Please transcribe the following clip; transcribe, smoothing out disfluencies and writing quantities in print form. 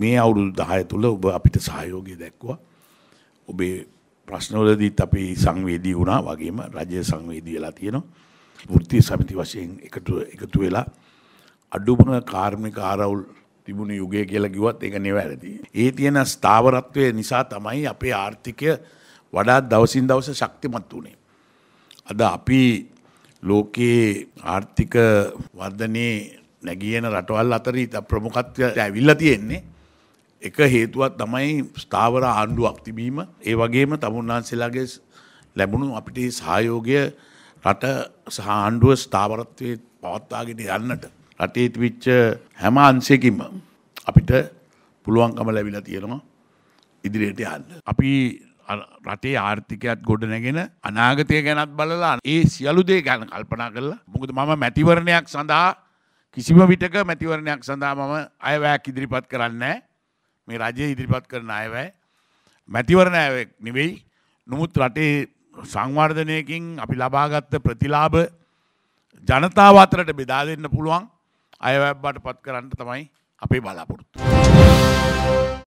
මේ අවුරුදු 10 තුල ඔබ අපිට සහයෝගය දැක්වුවා. ඔබේ ප්‍රශ්නවලදීත් අපි සංවේදී වුණා වගේම රජය සංවේදී වෙලා තියෙනවා. වෘත්තීය සමිති වශයෙන් එකතු වෙලා අඩුම කාර්මික ආරවුල් තිබුණු යුගය කියලා කිව්වත් ඒක නෙවෙයි. ඒ තියෙන ස්ථාවරත්වය නිසා තමයි අපේ ආර්ථිකය වඩාත් දවසින් දවස ශක්තිමත් වුණේ. අද අපි ලෝකයේ ආර්ථික වර්ධනයේ නැගියන රටවල් අතර ප්‍රමුඛත්වයට ඇවිල්ලා තියෙන්නේ. එක හේතුවක් තමයි ස්ථාවර ආණ්ඩුවක් තිබීම. ඒ වගේම තමුන්නාන්සේලාගේ ලැබුණු අපිට සහයෝගය රට සහ ආණ්ඩුව ස්ථාවරත්වයේ පවත්වාගෙන යන්නට රටේ තිබිච්ච හැම අංශයකින්ම අපිට පුළුවන්කම ලැබිලා තියෙනවා ඉදිරියට යන්න. අපි රටේ ආර්ථිකයත් ගොඩ නැගෙන අනාගතය ගැනත් බලලා ඒ සියලු දේ ගැන කල්පනා කරලා මොකද මම මැතිවරණයක් සඳහා කිසිම විටක මැතිවරණයක් සඳහා මම අයවැයක් ඉදිරිපත් කරන්නේ නැහැ. මේ රජය ඉදිරිපත් කරන අයවැය මැතිවරණ අයවැයක් නෙවෙයි. නමුත් රටේ සංවර්ධනයකින් අපි ලබාගත් ප්‍රතිලාභ ජනතාව අතරට බෙදා දෙන්න පුළුවන් අයවැයක් බවට පත් කරන්න තමයි අපේ බලාපොරොත්තුව.